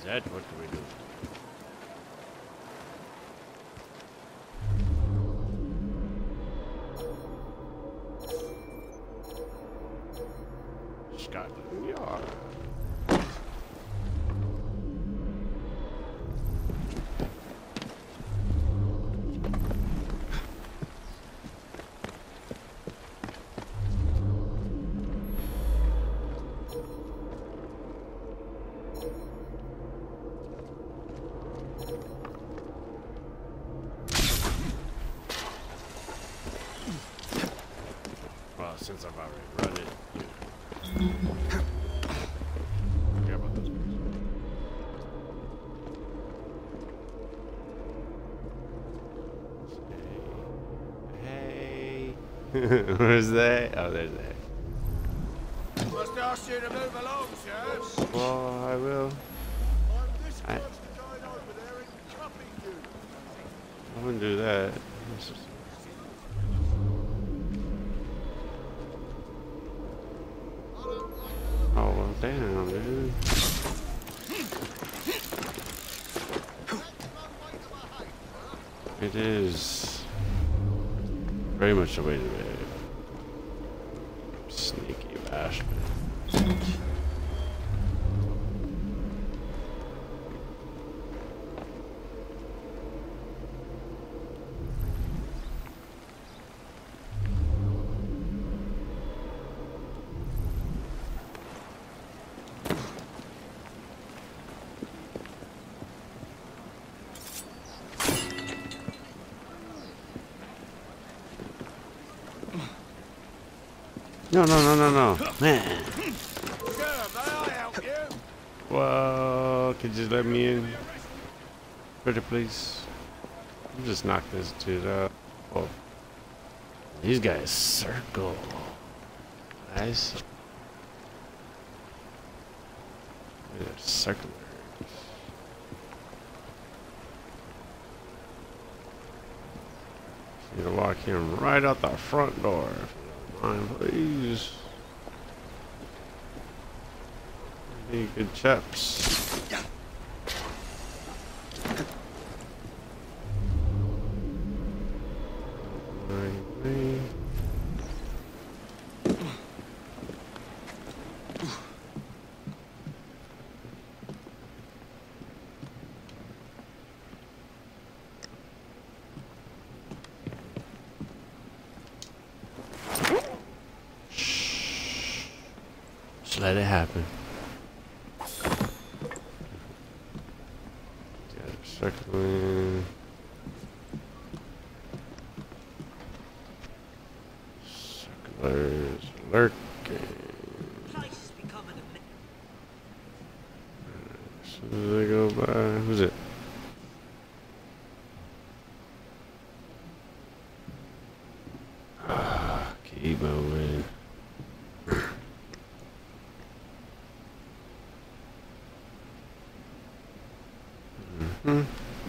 that what we do? Scotland Yard. Well, since I've already run it, forget about those guys. Hey. Where's that? Oh, there's that. Must ask you to move along, sir. Well, I will. I'm this close to going over there and cuffing you. I wouldn't do that. Oh, well, damn, dude. It is very much the way to live. Sneaky bastard. No, man. Sir, may I help you? Well, could you just let me in? Pretty please. I'll just knock this dude out. Oh. These guys circle. Nice. They're circular. Need to walk him right out the front door. Please. Be good chaps. Just let it happen. Circling. Circlers lurking. As soon as they go by, who's it? Keep moving. Come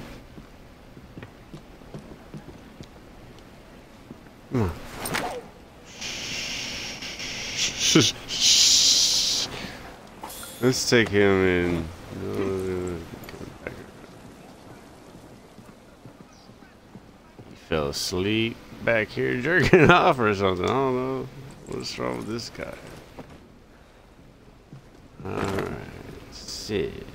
on. Let's take him in. He fell asleep back here jerking off or something. I don't know. What's wrong with this guy? Alright. Sit.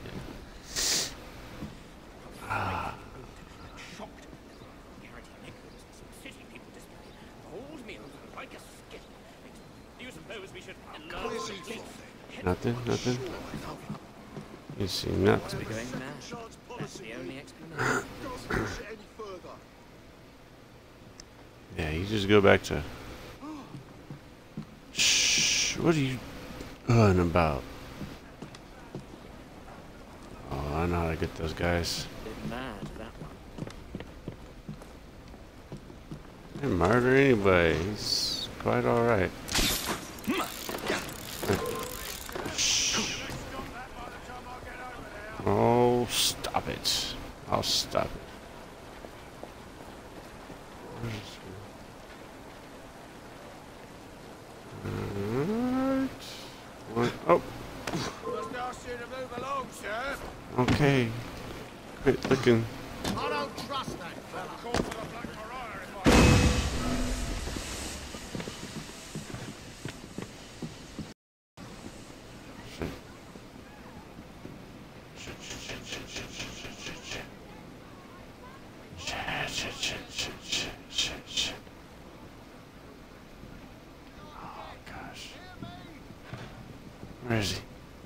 Nothing. You see nothing. Yeah, you just go back to. Shh. What are you on about? Oh, I know how to get those guys. They didn't murder anybody. He's quite alright. Oh, stop it. I'll stop it. Alright. Oh. Must ask you to move along, sir. Okay. Quit looking. I don't trust that fella. Call for the Black Mariah in my... Shit. Oh gosh. Where is he?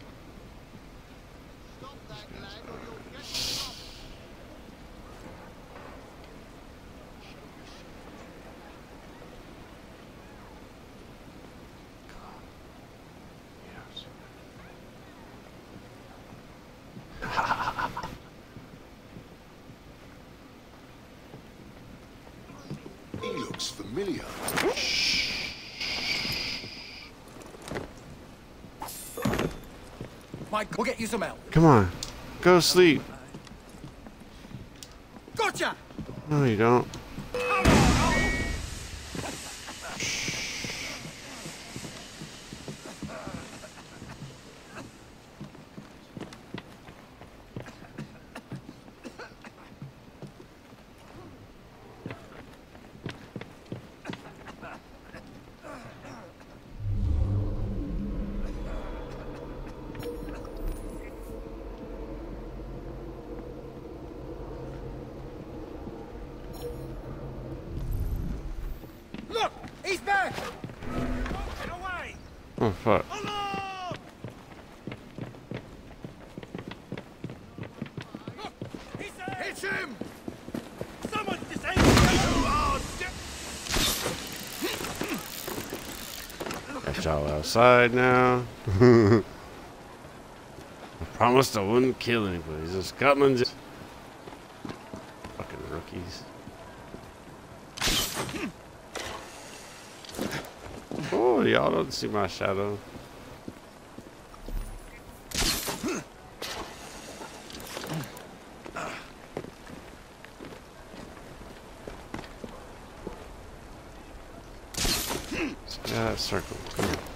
He looks familiar. Mike, we'll get you some help. Come on. Go sleep. Gotcha! No, you don't. Look! He's back! Get away! Oh, fuck. Alarm! Look! He's there! Hit him! Someone disabled you! are Got y'all outside now. I promised I wouldn't kill anybody. Just Scotland. Fucking rookies. Oh, y'all don't see my shadow. Yeah, that circle. Come on.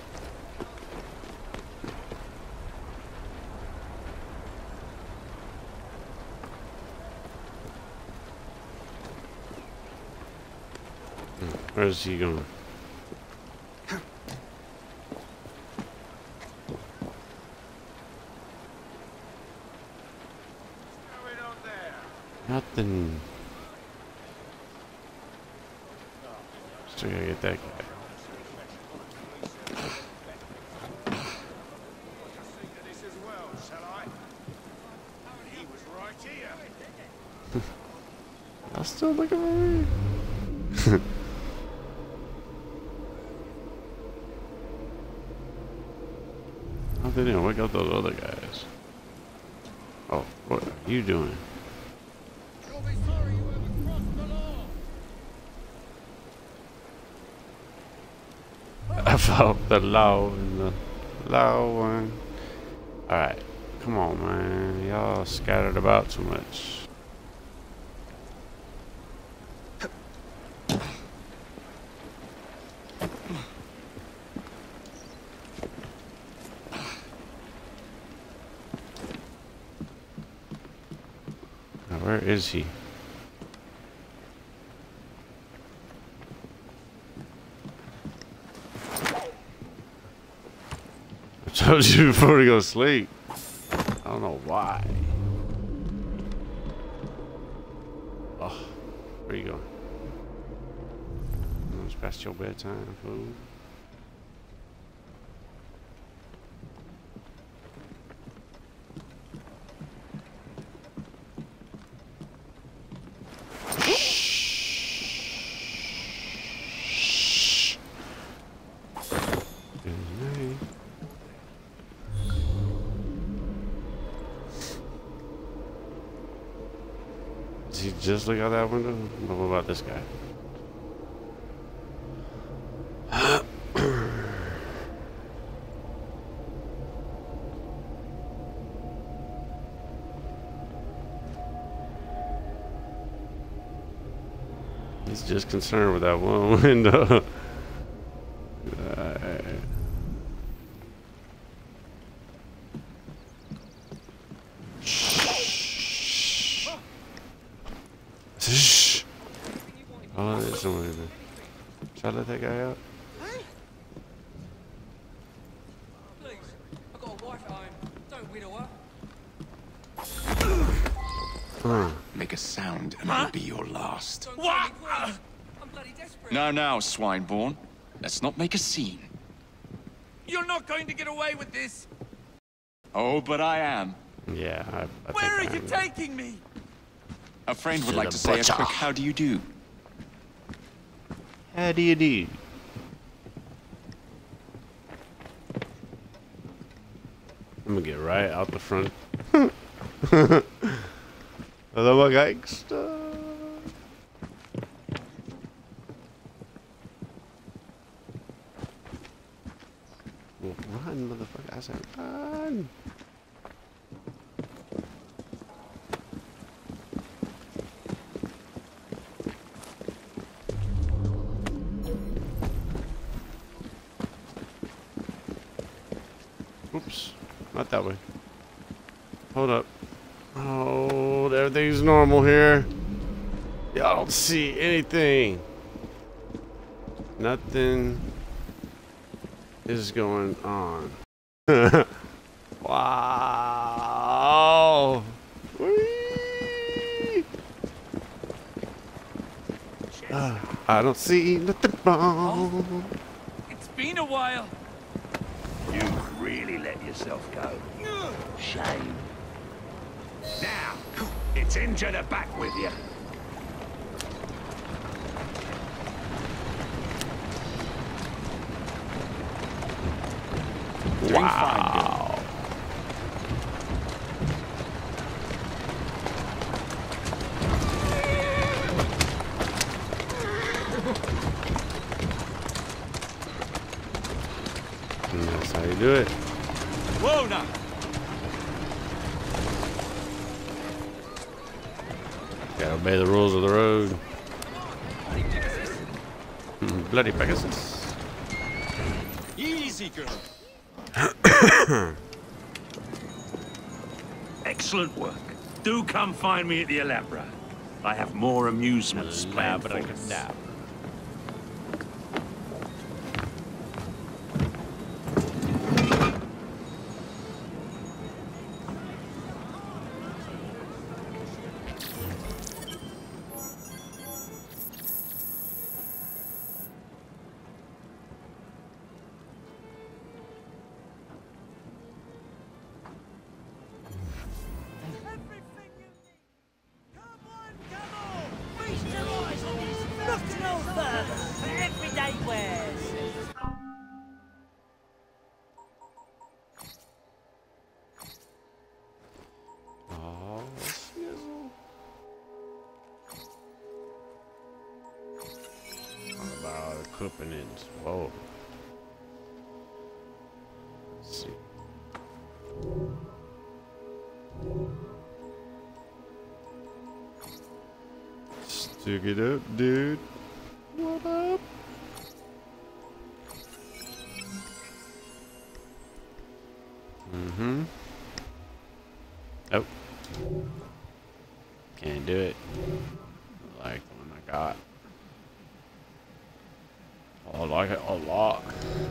Where's he going? going on there? Nothing. Still gotta get that guy. Think of this as well, shall I? He was right here. I'm still looking for me. Oh, they didn't wake up those other guys. Oh, what are you doing? You'll be sorry you ever crossed the law. I felt the low and the low one. Alright, come on, man. Y'all scattered about too much. Now, where is he? I told you before to go sleep. I don't know why. Oh, where you going? It's past your bedtime, fool. Did he just look out that window? What about this guy? He's just concerned with that one window. Shh. let that guy out? Hey? Please, I've got a wife at home. Don't widow her. Make a sound and it'll be your last. Don't what? I'm bloody desperate. Now, Swineborn. Let's not make a scene. You're not going to get away with this. Oh, but I am. Yeah, I Where are think you taking me? A friend would To like the to say butcher. a quick how do you do. How do you do? I'm gonna get right out the front. Hello, my gangster. Well, run, motherfucker! I said run. Oops, not that way. Hold up. Oh, everything's normal here. Y'all don't see anything. Nothing is going on. Wow. Whee! I don't see nothing wrong. It's been a while. You really let yourself go. Shame. Now, it's into the back with you. Wow. And that's how you do it. Whoa, now. Gotta obey the rules of the road. Bloody Pegasus. Easy, girl. Excellent work. Do come find me at the Alhambra. I have more amusements planned for us. Everything you need. Come on, come on. Feast your eyes on these. Look no further. Everyday wares. Oh, snizzle. What about equipping it? Whoa. Let's see. Stick it up, dude. What up? Mm-hmm. Oh. Can't do it. Like the one I got. Oh, I like it a lot.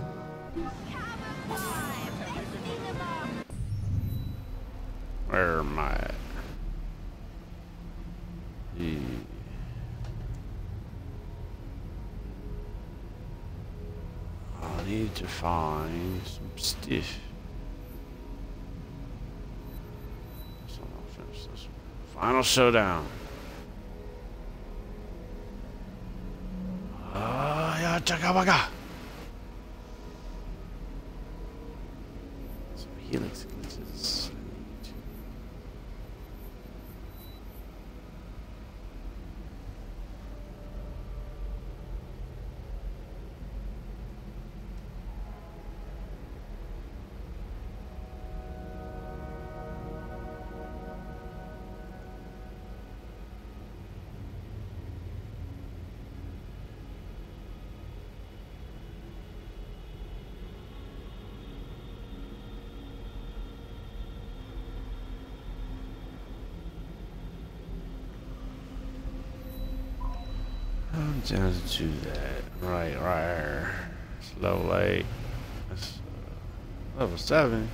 Where am I at? Yeah. I need to find some stuff. So I'll finish this one. Final showdown. Yeah, chaka. Some helix glitches. Just do that. Right here. It's level 8. It's level 7.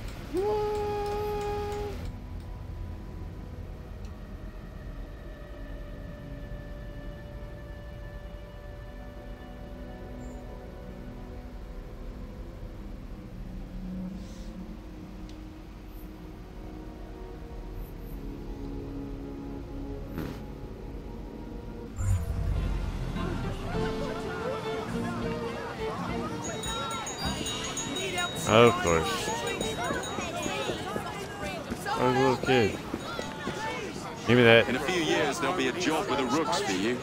Of course. I was a little kid. Give me that. In a few years, there'll be a job with the Rooks for you.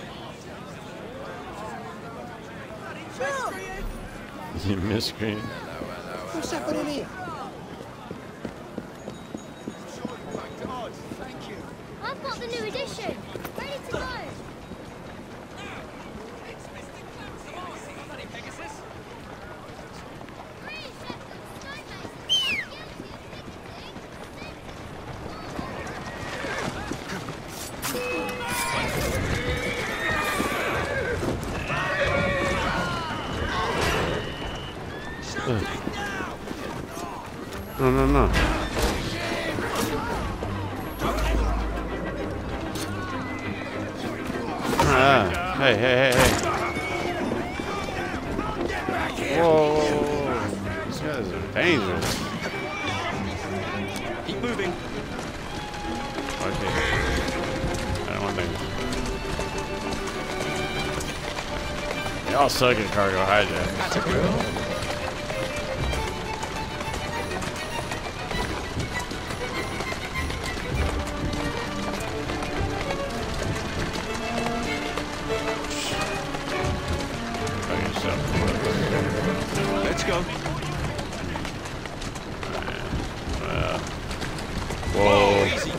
You miscreant. What's happening here? I've got the new edition. Ready to go. No. Ah, hey. Whoa. These guys are dangerous. Keep moving. Okay. I don't want to. Y'all suck at cargo hijack. Let's go. Whoa. Easy.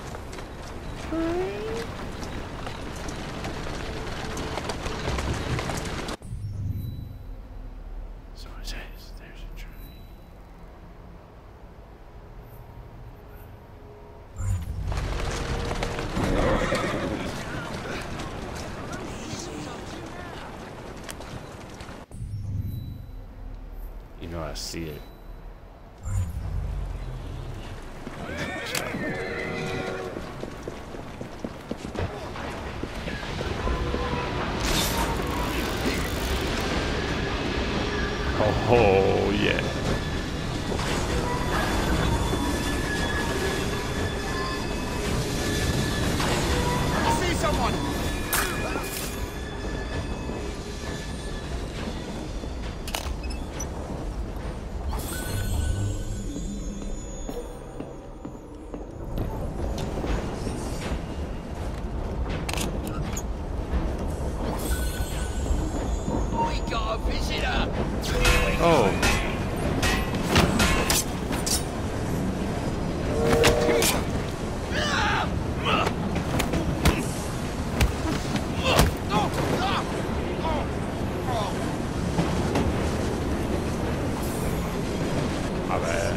So it says there's a train. You know I see it. Oh yeah. I see someone! We got a visitor. Oh. My bad.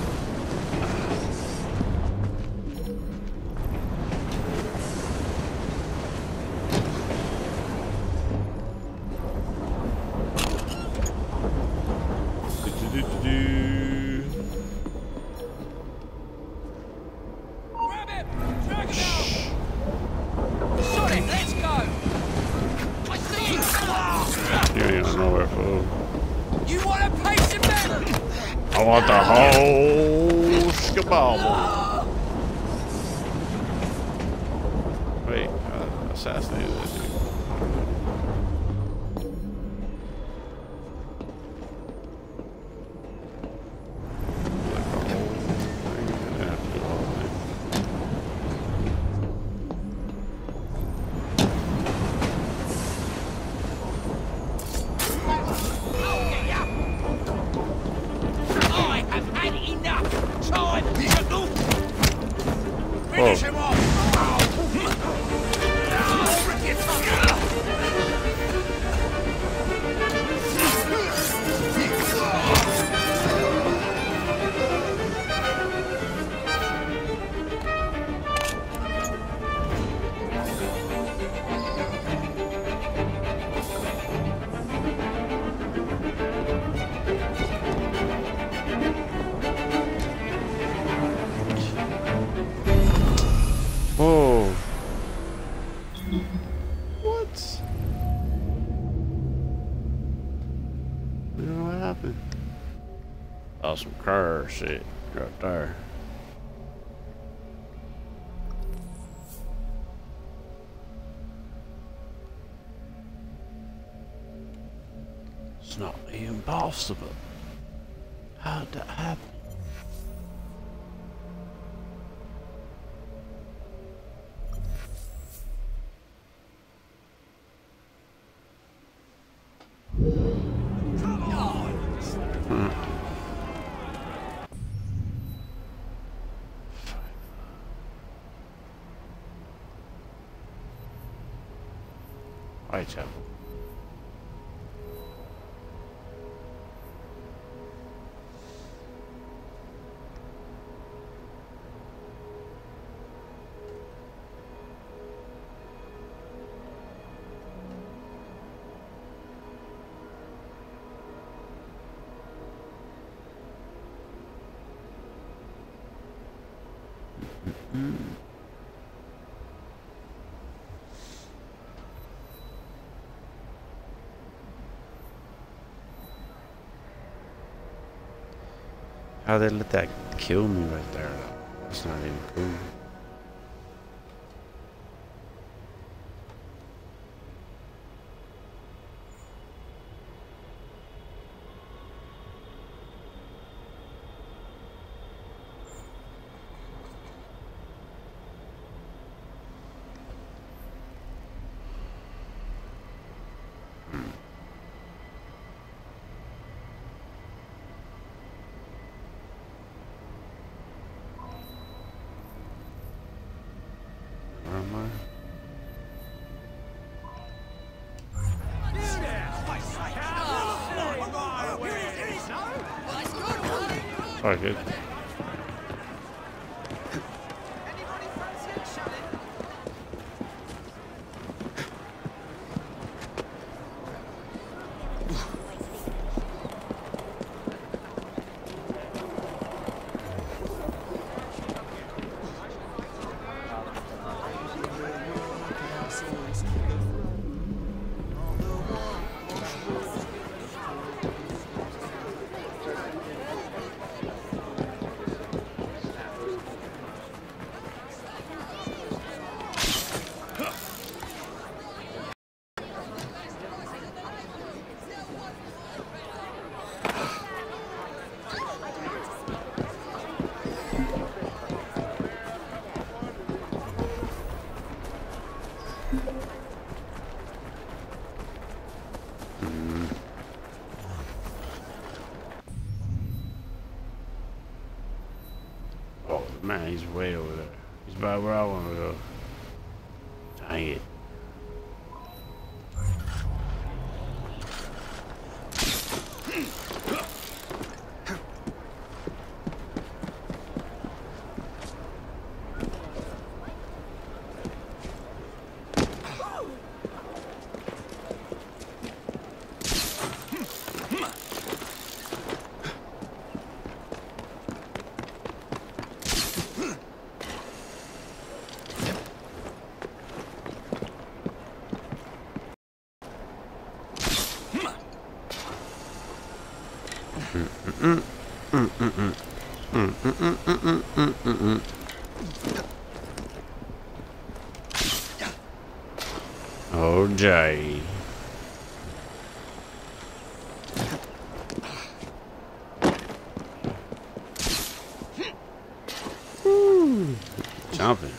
Grab him. Drag him out. Shot him. Let's go. I see you. You ain't going nowhere, fool. You want a piece of me? I want the whole skabobble. Wait, assassinated that dude. Like the whole thing. I have to do the whole thing. I have had enough time. Whoa. Finish him off. Oh, some car shit right there. It's not even possible. How'd that happen? Whitechapel. How they let that kill me right there? That's not even cool. Oh, good. Oh man, he's way over there. He's about where I want to go. Dang it. Oh, Jay. Jumping.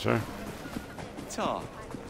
sir. Tar.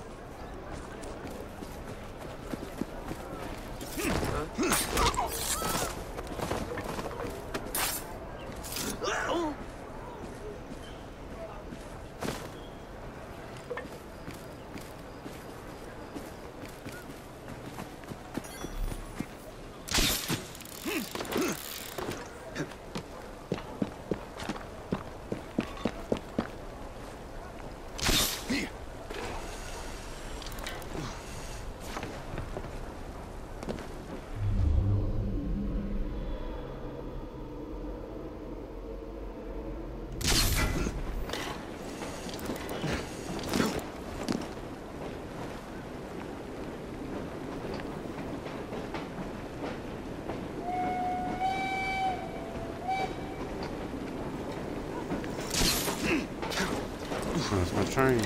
That's my train.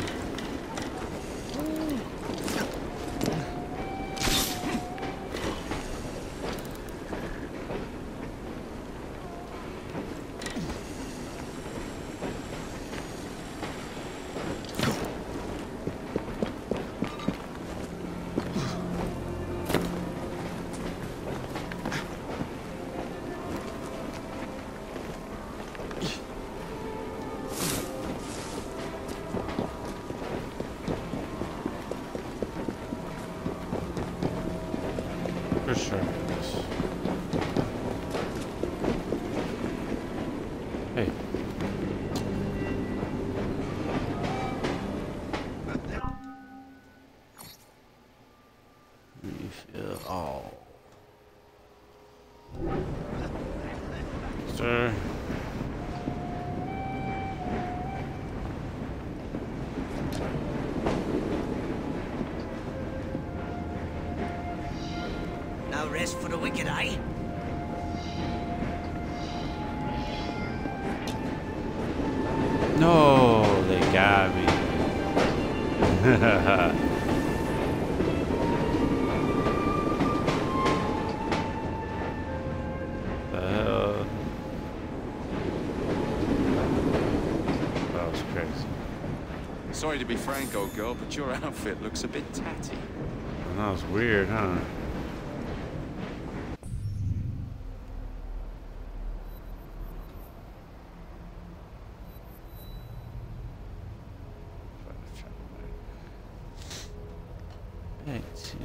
For sure. Hey. Refill all. Sir. No rest for the wicked, eh? No, they got me. The hell? That was crazy. Sorry to be frank, old girl, but your outfit looks a bit tatty. That was weird, huh? Back to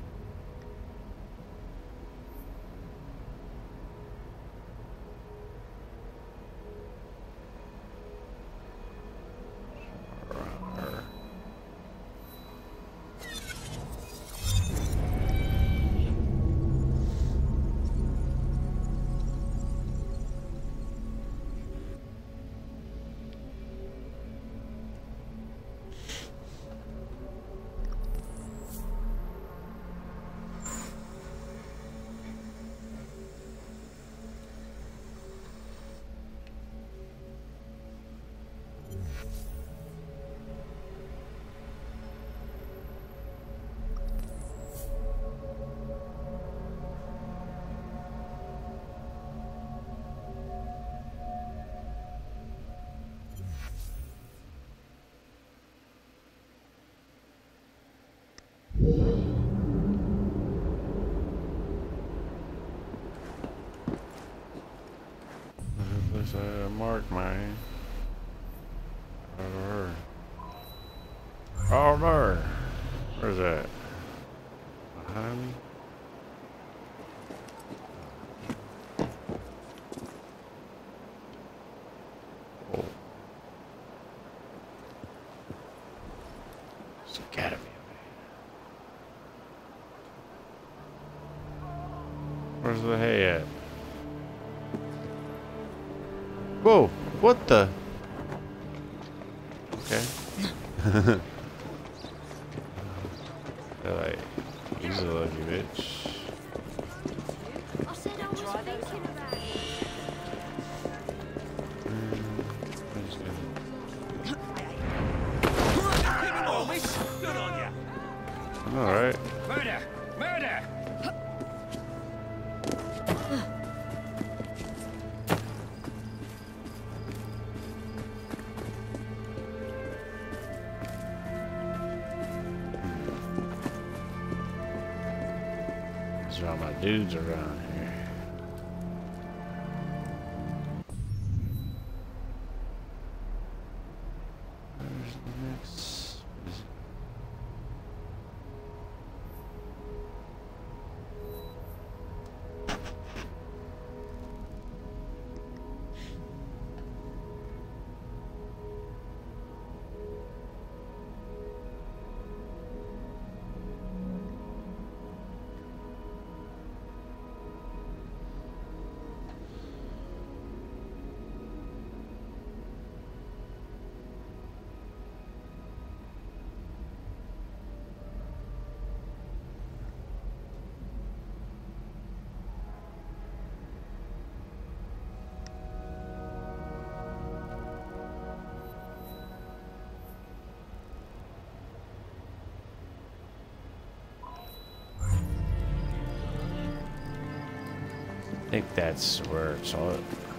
this mark mine. Oh no! Where's that? Behind me? Oh. It's gotta be. Where's the hay at? Whoa! What the? Okay. They're like, he's a lucky bitch. I said I was thinking about it. I'm just gonna... Oh, miss! Good on ya! Alright. Murder! Murder! dudes around here. Where's the next? I think that's where it's all.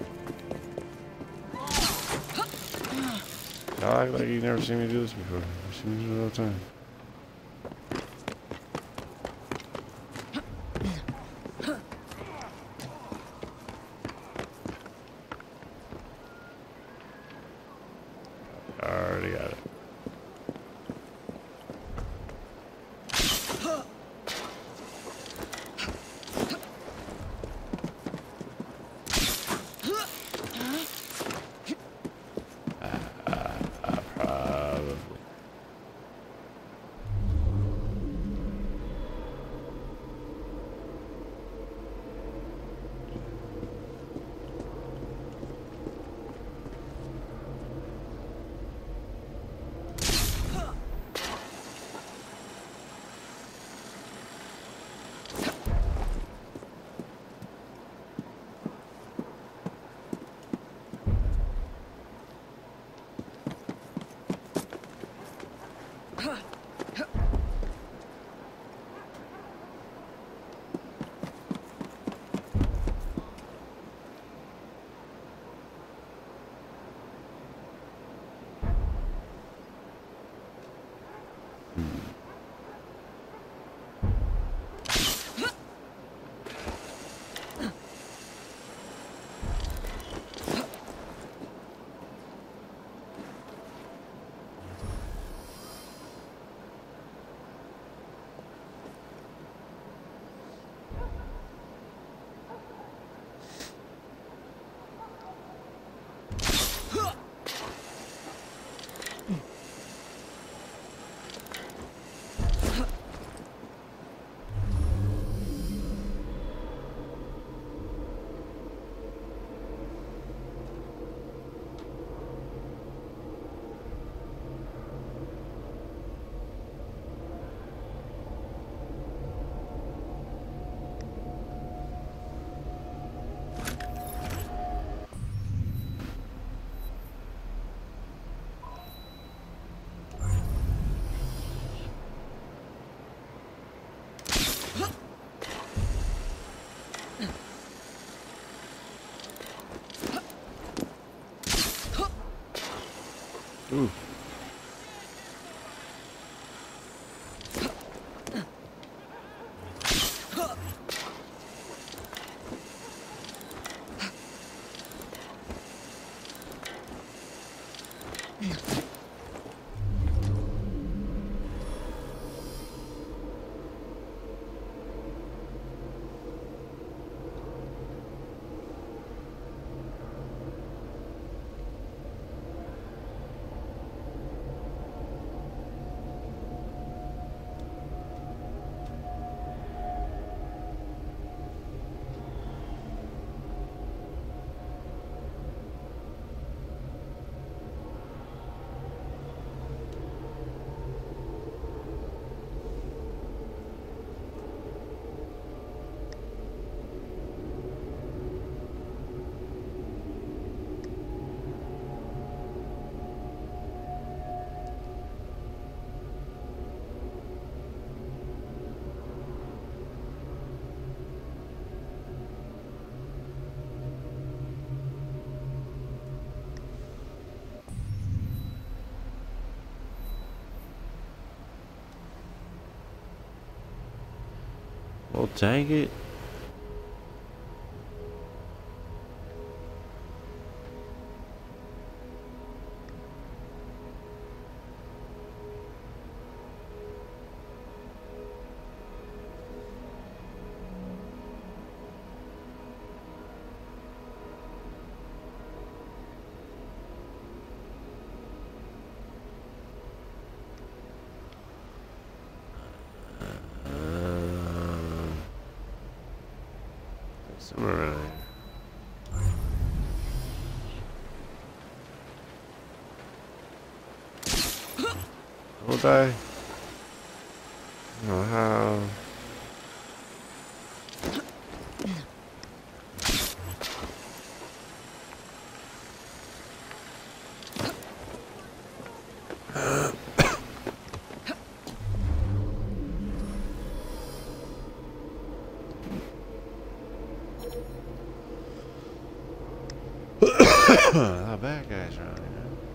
Y'all act like you never seen me do this before. I've seen me do it all the time. I already got it. Probably. Ooh. Well, dang it. Somewhere around here. Don't die. I don't know how. A lot of bad guys around here.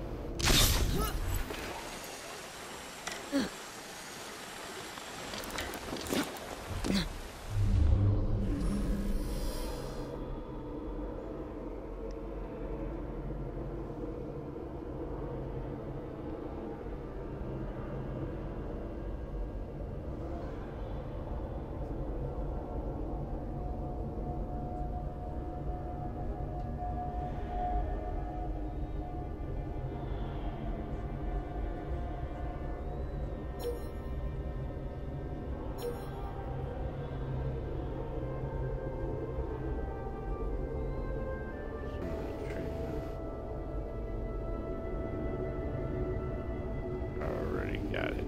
Already got it.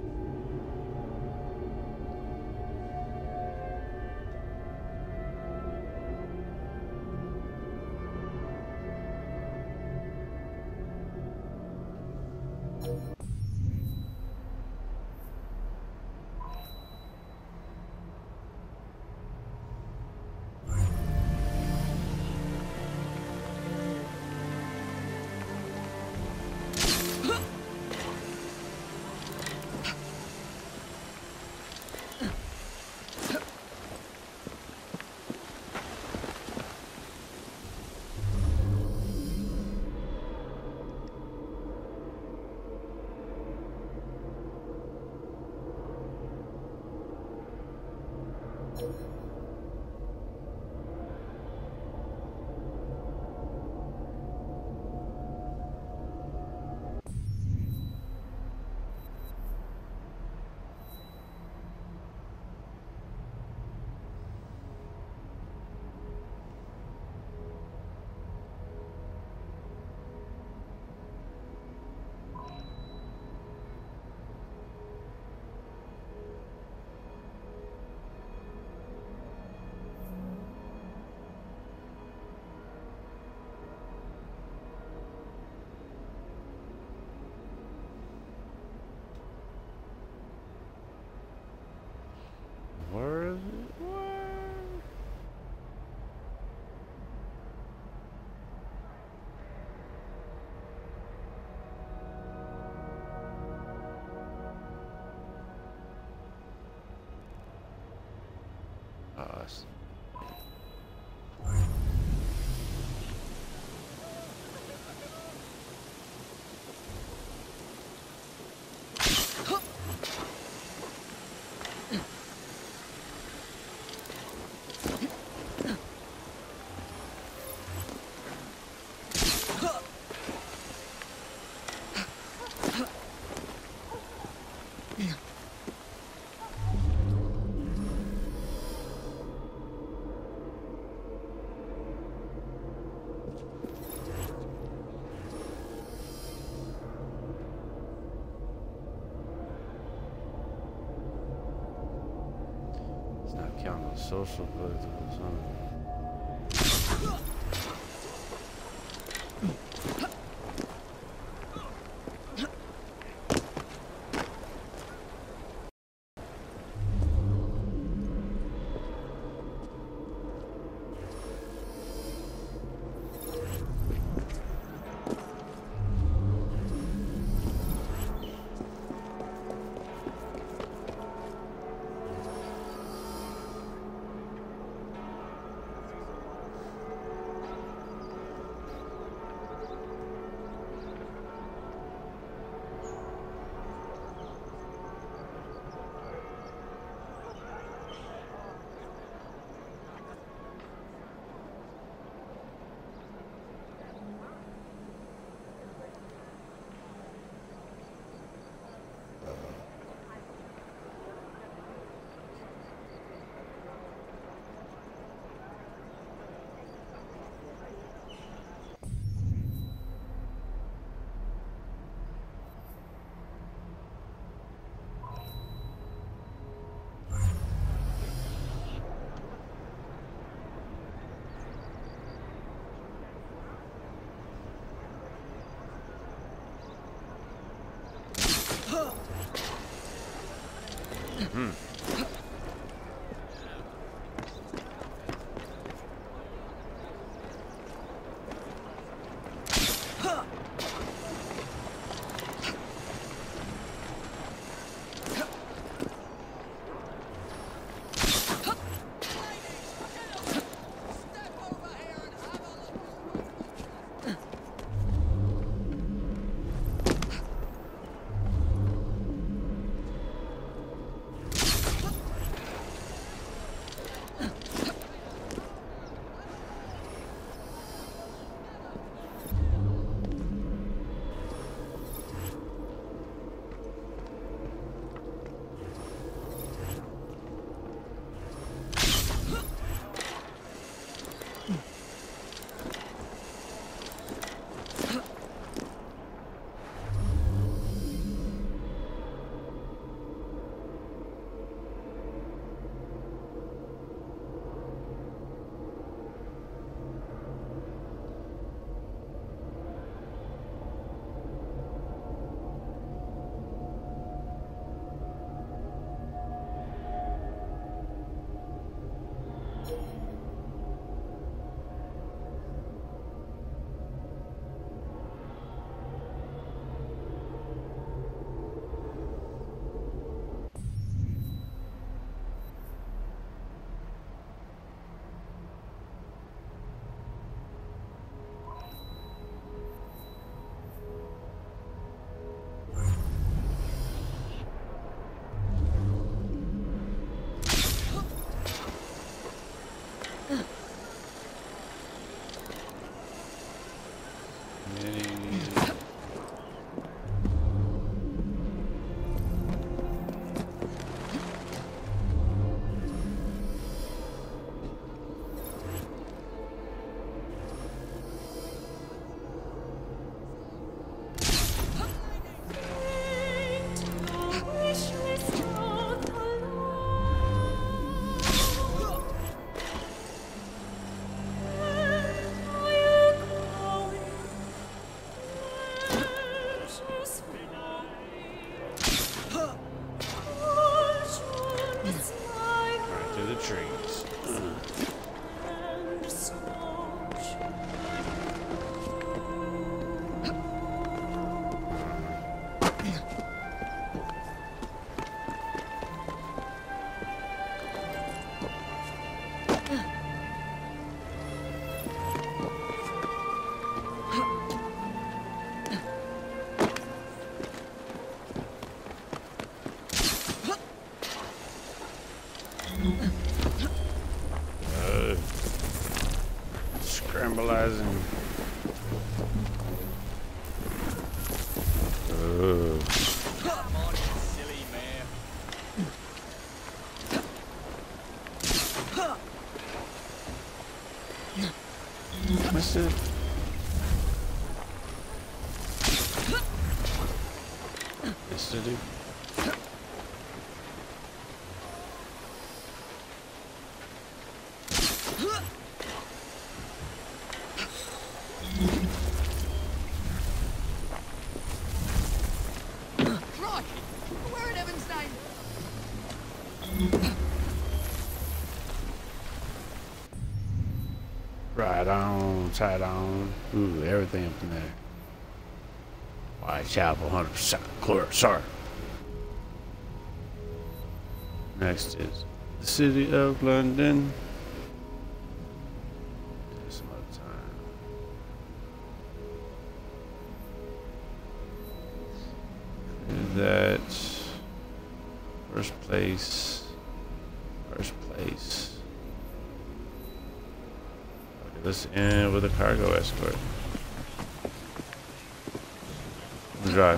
Where is it? Where? Us. Not counting the social bugs or something. Scrambleizing. Come on, you silly man. What's it? Yes, to do. Crikey! Where in heaven's name? Right on, tight on. Ooh, everything up in there. Whitechapel, 100% clear, sorry. Next is the City of London. Some other time. Do that. First place. First place. Okay, let's end with a cargo escort. Drive.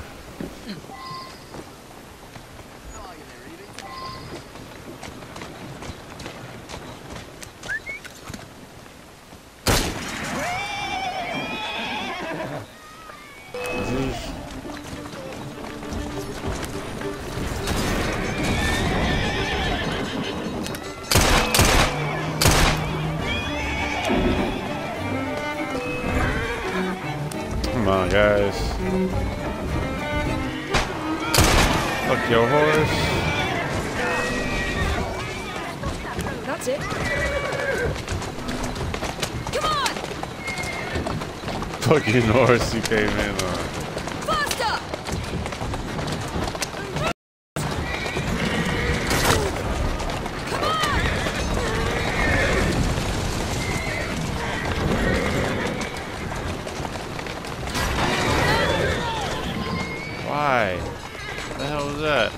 Come on, guys. Fuck your horse. fucking horse you came in on. Faster! Why? What the hell was that?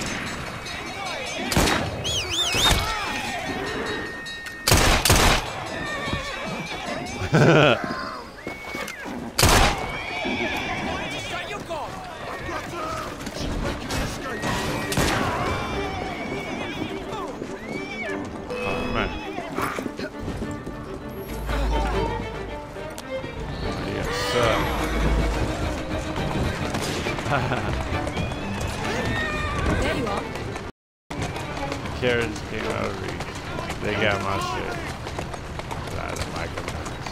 Shut your goal. Oh man. Yes, sir. There you are. Carrots came out of reach. They got my shit. Out of micromanage.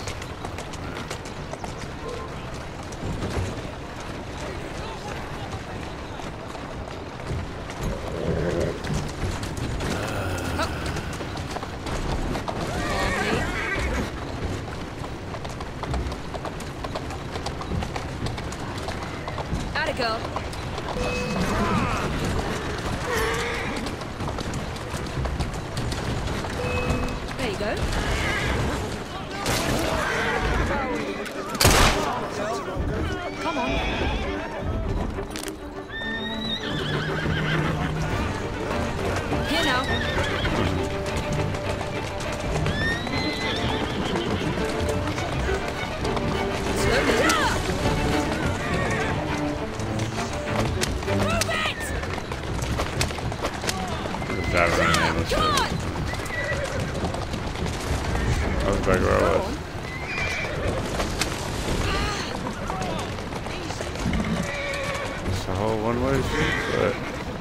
Atta girl. There you go. Come on. Here now. Slowly. Good job running in this shit. Come on! I was back where I was. It's a whole one-way street, but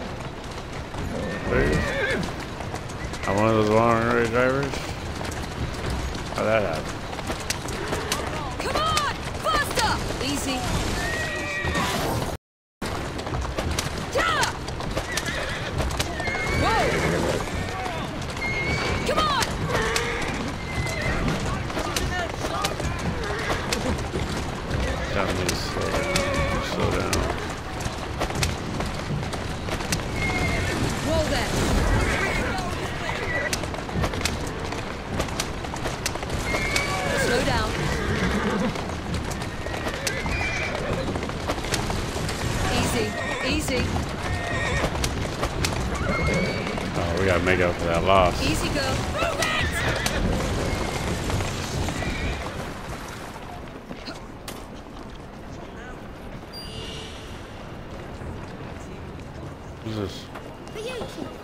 please. I'm one of those long-range drivers. How'd that happen? Come on! Faster! Easy. Yeah! Whoa! Come on! Telling me to slow down. Whoa there! Slow down. Easy, easy, Oh, we gotta make up for that loss. easy girl. Move it! Who's this? Ryuki,